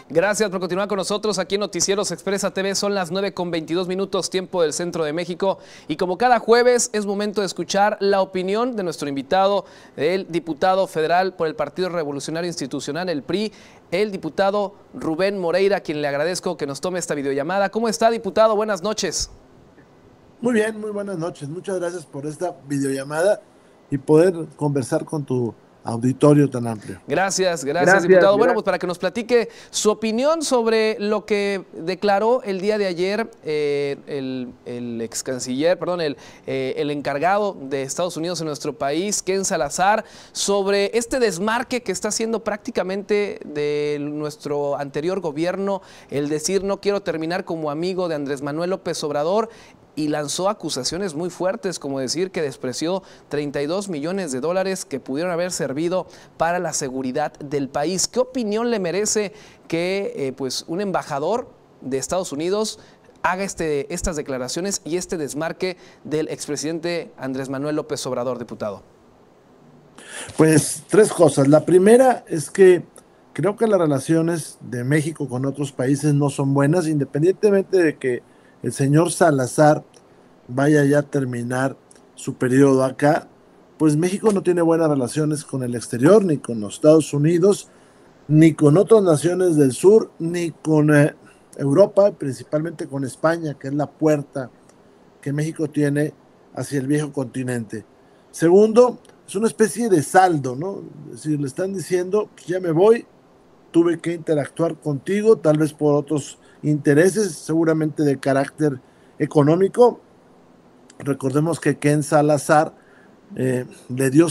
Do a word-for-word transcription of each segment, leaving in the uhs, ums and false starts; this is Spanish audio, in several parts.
Gracias por continuar con nosotros aquí en Noticieros Expresa T V. Son las nueve con veintidós minutos, tiempo del centro de México. Y como cada jueves, es momento de escuchar la opinión de nuestro invitado, el diputado federal por el Partido Revolucionario Institucional, el P R I, el diputado Rubén Moreira, a quien le agradezco que nos tome esta videollamada. ¿Cómo está, diputado? Buenas noches. Muy bien, muy buenas noches. Muchas gracias por esta videollamada y poder conversar con tu auditorio tan amplio. Gracias, gracias, gracias diputado. Gracias. Bueno, pues para que nos platique su opinión sobre lo que declaró el día de ayer eh, el, el ex canciller, perdón, el, eh, el encargado de Estados Unidos en nuestro país, Ken Salazar, sobre este desmarque que está haciendo prácticamente de nuestro anterior gobierno, el decir no quiero terminar como amigo de Andrés Manuel López Obrador, y lanzó acusaciones muy fuertes, como decir que despreció treinta y dos millones de dólares que pudieron haber servido para la seguridad del país. ¿Qué opinión le merece que eh, pues un embajador de Estados Unidos haga este, estas declaraciones y este desmarque del expresidente Andrés Manuel López Obrador, diputado? Pues tres cosas. La primera es que creo que las relaciones de México con otros países no son buenas, independientemente de que el señor Salazar vaya ya a terminar su periodo acá, pues México no tiene buenas relaciones con el exterior, ni con los Estados Unidos, ni con otras naciones del sur, ni con eh, Europa, principalmente con España, que es la puerta que México tiene hacia el viejo continente. Segundo, es una especie de saldo, ¿no? Es decir, le están diciendo, pues ya me voy, tuve que interactuar contigo, tal vez por otros intereses, seguramente de carácter económico. Recordemos que Ken Salazar eh, le dio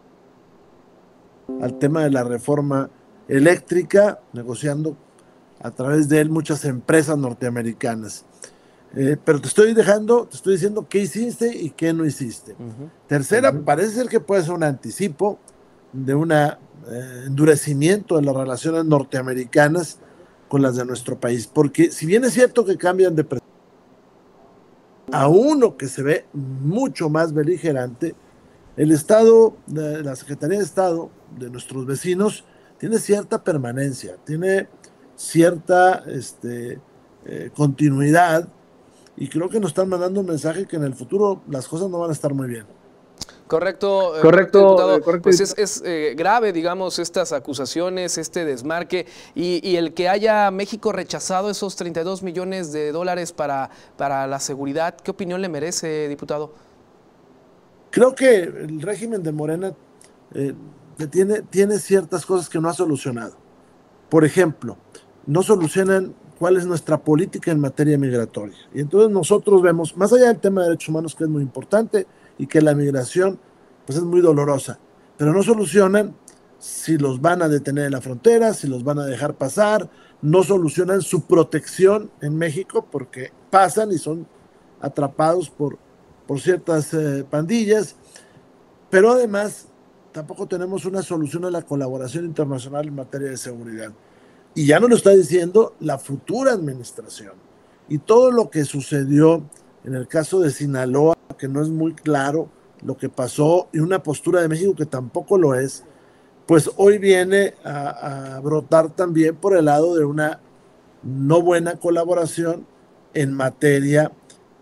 al tema de la reforma eléctrica, negociando a través de él muchas empresas norteamericanas. Eh, pero te estoy dejando, te estoy diciendo qué hiciste y qué no hiciste. Uh-huh. Tercera, uh-huh. parece ser que puede ser un anticipo de un eh, endurecimiento de las relaciones norteamericanas con las de nuestro país, porque si bien es cierto que cambian de presidente a uno que se ve mucho más beligerante, el Estado, la Secretaría de Estado de nuestros vecinos tiene cierta permanencia, tiene cierta este, eh, continuidad, y creo que nos están mandando un mensaje que en el futuro las cosas no van a estar muy bien. Correcto, correcto, correcto, diputado. Eh, correcto. Pues es, es eh, grave, digamos, estas acusaciones, este desmarque y, y el que haya México rechazado esos treinta y dos millones de dólares para, para la seguridad. ¿Qué opinión le merece, diputado? Creo que el régimen de Morena eh, tiene, tiene ciertas cosas que no ha solucionado. Por ejemplo, no solucionan cuál es nuestra política en materia migratoria. Y entonces nosotros vemos, más allá del tema de derechos humanos, que es muy importante, y que la migración pues es muy dolorosa, pero no solucionan si los van a detener en la frontera, si los van a dejar pasar, no solucionan su protección en México porque pasan y son atrapados por, por ciertas eh, pandillas, pero además tampoco tenemos una solución a la colaboración internacional en materia de seguridad. Y ya nos lo está diciendo la futura administración. Y todo lo que sucedió en el caso de Sinaloa, que no es muy claro lo que pasó, y una postura de México que tampoco lo es, pues hoy viene a, a brotar también por el lado de una no buena colaboración en materia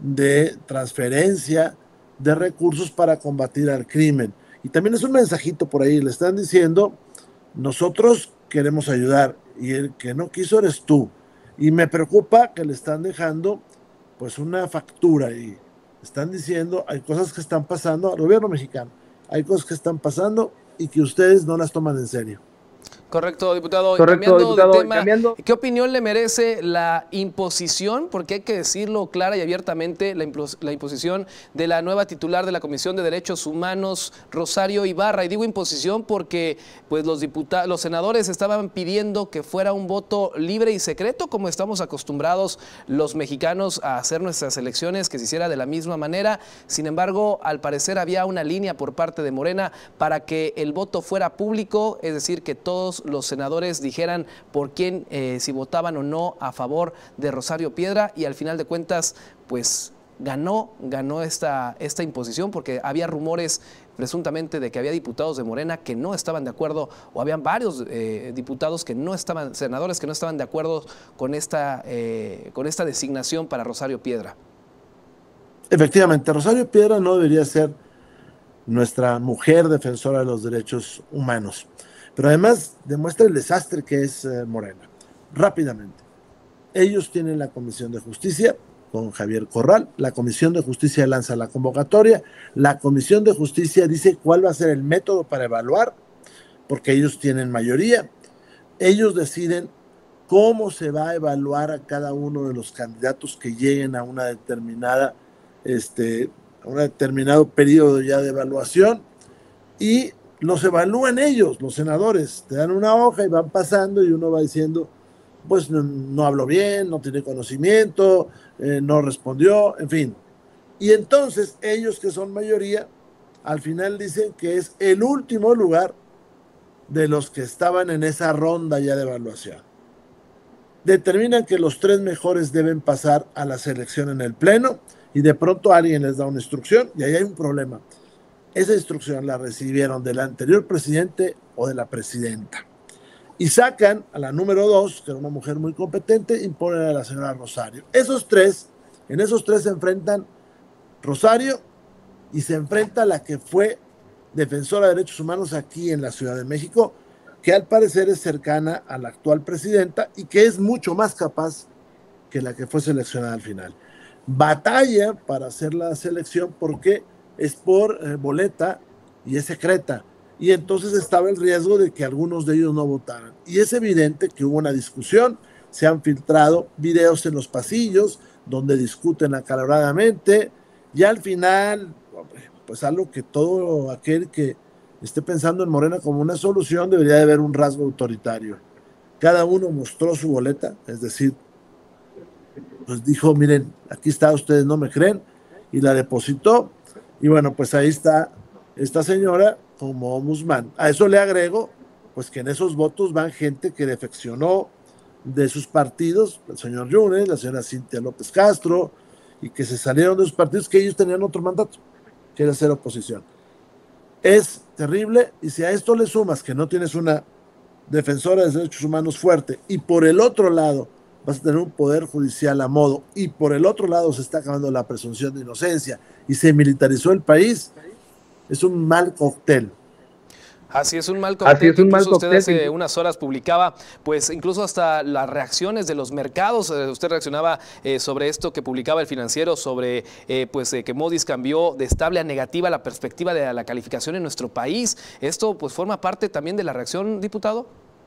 de transferencia de recursos para combatir al crimen. Y también es un mensajito por ahí, le están diciendo, nosotros queremos ayudar, y el que no quiso eres tú. Y me preocupa que le están dejando pues una factura y están diciendo, hay cosas que están pasando al gobierno mexicano, hay cosas que están pasando y que ustedes no las toman en serio. Correcto, diputado. Correcto, cambiando diputado. de tema, cambiando... ¿qué opinión le merece la imposición, porque hay que decirlo clara y abiertamente, la, impos la imposición de la nueva titular de la Comisión de Derechos Humanos, Rosario Ibarra? Y digo imposición porque pues, los, los senadores estaban pidiendo que fuera un voto libre y secreto, como estamos acostumbrados los mexicanos a hacer nuestras elecciones, que se hiciera de la misma manera. Sin embargo, al parecer había una línea por parte de Morena para que el voto fuera público, es decir, que todos los senadores dijeran por quién, eh, si votaban o no a favor de Rosario Piedra, y al final de cuentas, pues ganó, ganó esta, esta imposición porque había rumores presuntamente de que había diputados de Morena que no estaban de acuerdo, o habían varios eh, diputados que no estaban, senadores que no estaban de acuerdo con esta, eh, con esta designación para Rosario Piedra. Efectivamente, Rosario Piedra no debería ser nuestra mujer defensora de los derechos humanos, pero además demuestra el desastre que es eh, Morena. Rápidamente, ellos tienen la Comisión de Justicia con Javier Corral, la Comisión de Justicia lanza la convocatoria, la Comisión de Justicia dice cuál va a ser el método para evaluar, porque ellos tienen mayoría, ellos deciden cómo se va a evaluar a cada uno de los candidatos que lleguen a una determinada, este, a un determinado periodo ya de evaluación, y los evalúan ellos, los senadores, te dan una hoja y van pasando y uno va diciendo, pues no, no habló bien, no tiene conocimiento, eh, no respondió, en fin. Y entonces ellos, que son mayoría, al final dicen que es el último lugar de los que estaban en esa ronda ya de evaluación. Determinan que los tres mejores deben pasar a la selección en el pleno y de pronto alguien les da una instrucción y ahí hay un problema. Esa instrucción la recibieron del anterior presidente o de la presidenta. Y sacan a la número dos, que era una mujer muy competente, y ponen a la señora Rosario. Esos tres, en esos tres se enfrentan Rosario y se enfrenta a la que fue defensora de derechos humanos aquí en la Ciudad de México, que al parecer es cercana a la actual presidenta y que es mucho más capaz que la que fue seleccionada al final. Batalla para hacer la selección porque es por eh, boleta y es secreta. Y entonces estaba el riesgo de que algunos de ellos no votaran. Y es evidente que hubo una discusión, se han filtrado videos en los pasillos donde discuten acaloradamente y al final, pues algo que todo aquel que esté pensando en Morena como una solución debería de haber un rasgo autoritario. Cada uno mostró su boleta, es decir, pues dijo, miren, aquí está, ustedes no me creen, y la depositó, y bueno, pues ahí está esta señora como ombudsman. A eso le agrego, pues que en esos votos van gente que defeccionó de sus partidos, el señor Yunes, la señora Cintia López Castro, y que se salieron de sus partidos, que ellos tenían otro mandato, que era hacer oposición. Es terrible, y si a esto le sumas que no tienes una defensora de derechos humanos fuerte, y por el otro lado vas a tener un poder judicial a modo, y por el otro lado se está acabando la presunción de inocencia, y se militarizó el país, es un mal cóctel. Así es, un mal cóctel. Así es, un mal incluso cóctel. Usted hace unas horas publicaba, pues incluso hasta las reacciones de los mercados. Eh, usted reaccionaba eh, sobre esto que publicaba El Financiero, sobre eh, pues eh, que Moody's cambió de estable a negativa la perspectiva de la calificación en nuestro país. ¿Esto pues forma parte también de la reacción, diputado?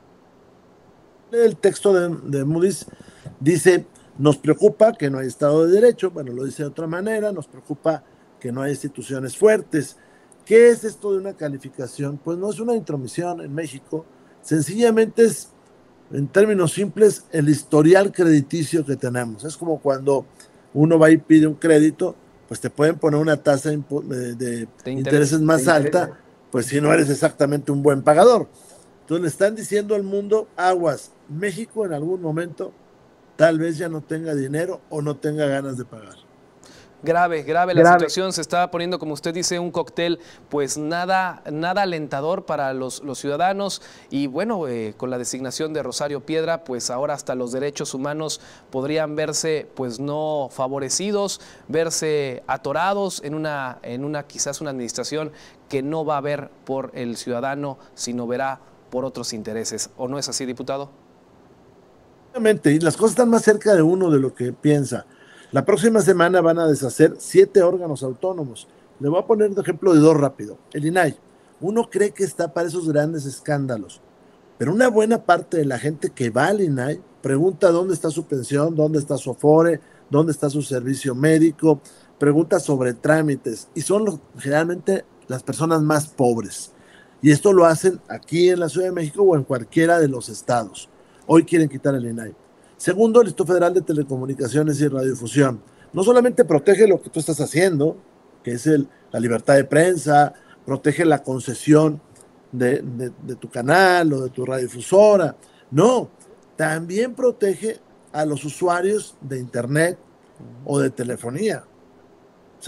El texto de, de Moody's dice, nos preocupa que no hay Estado de Derecho, bueno, lo dice de otra manera, nos preocupa que no hay instituciones fuertes. ¿Qué es esto de una calificación? Pues no es una intromisión en México, sencillamente es, en términos simples, el historial crediticio que tenemos. Es como cuando uno va y pide un crédito, pues te pueden poner una tasa de, de, de, de intereses más alta, pues si no eres exactamente un buen pagador. Entonces le están diciendo al mundo, aguas, México en algún momento tal vez ya no tenga dinero o no tenga ganas de pagar. Grave, grave la Grave. situación, se está poniendo, como usted dice, un cóctel pues nada, nada alentador para los, los ciudadanos y bueno, eh, con la designación de Rosario Piedra, pues ahora hasta los derechos humanos podrían verse pues no favorecidos, verse atorados en una, en una quizás una administración que no va a ver por el ciudadano, sino verá por otros intereses. ¿O no es así, diputado? Obviamente, y las cosas están más cerca de uno de lo que piensa. La próxima semana van a deshacer siete órganos autónomos. Le voy a poner un ejemplo de dos rápido. El I N A I. Uno cree que está para esos grandes escándalos, pero una buena parte de la gente que va al I N A I pregunta dónde está su pensión, dónde está su Afore, dónde está su servicio médico, pregunta sobre trámites y son los, generalmente las personas más pobres. Y esto lo hacen aquí en la Ciudad de México o en cualquiera de los estados. Hoy quieren quitar el I N A I. Segundo, el Instituto Federal de Telecomunicaciones y Radiodifusión. No solamente protege lo que tú estás haciendo, que es el, la libertad de prensa, protege la concesión de, de, de tu canal o de tu radiodifusora. No, también protege a los usuarios de internet o de telefonía. O sea,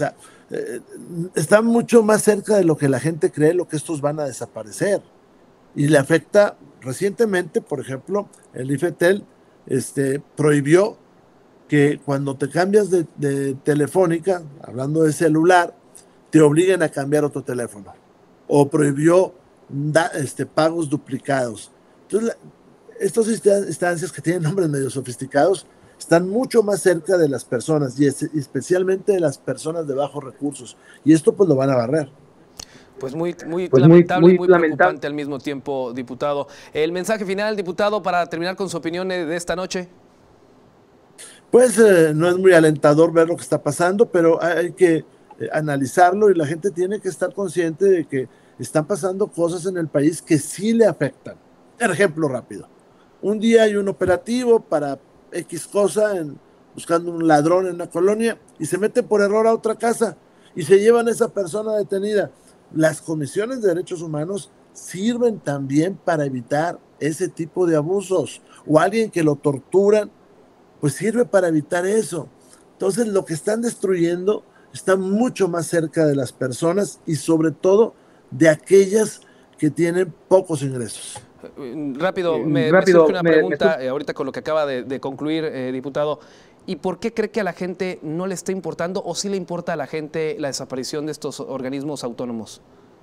eh, está mucho más cerca de lo que la gente cree, lo que estos van a desaparecer. Y le afecta recientemente, por ejemplo, el IFETEL este, prohibió que cuando te cambias de, de telefónica, hablando de celular, te obliguen a cambiar otro teléfono. O prohibió da, este, pagos duplicados. Entonces, la, estas instancias que tienen nombres medio sofisticados están mucho más cerca de las personas y es, especialmente de las personas de bajos recursos. Y esto pues lo van a barrer. Pues muy, muy pues lamentable muy, muy y muy lamentable. preocupante al mismo tiempo, diputado. El mensaje final, diputado, para terminar con su opinión de esta noche. Pues eh, no es muy alentador ver lo que está pasando, pero hay que eh, analizarlo y la gente tiene que estar consciente de que están pasando cosas en el país que sí le afectan. Ejemplo rápido. Un día hay un operativo para X cosa, en, buscando un ladrón en una colonia, y se mete por error a otra casa y se llevan a esa persona detenida. Las comisiones de derechos humanos sirven también para evitar ese tipo de abusos, o alguien que lo torturan, pues sirve para evitar eso. Entonces lo que están destruyendo está mucho más cerca de las personas y sobre todo de aquellas que tienen pocos ingresos. Rápido, me, Rápido, me surge una me, pregunta me eh, ahorita con lo que acaba de, de concluir, eh, diputado. ¿Y por qué cree que a la gente no le está importando o sí le importa a la gente la desaparición de estos organismos autónomos?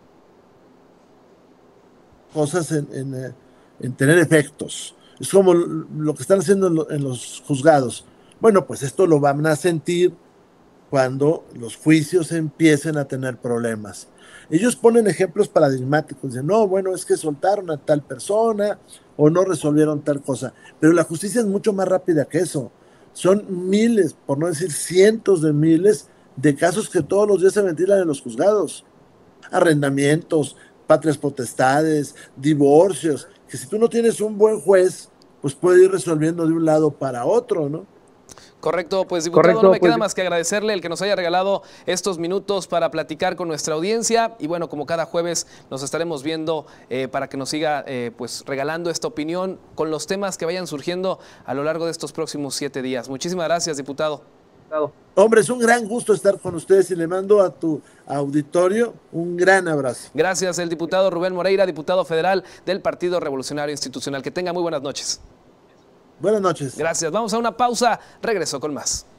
Cosas en, en, en tener efectos. Es como lo que están haciendo en, lo, en los juzgados. Bueno, pues esto lo van a sentir cuando los juicios empiecen a tener problemas. Ellos ponen ejemplos paradigmáticos de no, bueno, es que soltaron a tal persona o no resolvieron tal cosa, pero la justicia es mucho más rápida que eso. Son miles, por no decir cientos de miles de casos que todos los días se ventilan en los juzgados. Arrendamientos, patrias potestades, divorcios, que si tú no tienes un buen juez, pues puede ir resolviendo de un lado para otro, ¿no? Correcto, pues diputado, Correcto, no me pues, queda más que agradecerle el que nos haya regalado estos minutos para platicar con nuestra audiencia y bueno, como cada jueves nos estaremos viendo eh, para que nos siga eh, pues regalando esta opinión con los temas que vayan surgiendo a lo largo de estos próximos siete días. Muchísimas gracias, diputado. Hombre, es un gran gusto estar con ustedes y le mando a tu auditorio un gran abrazo. Gracias, el diputado Rubén Moreira, diputado federal del Partido Revolucionario Institucional. Que tenga muy buenas noches. Buenas noches. Gracias. Vamos a una pausa. Regreso con más.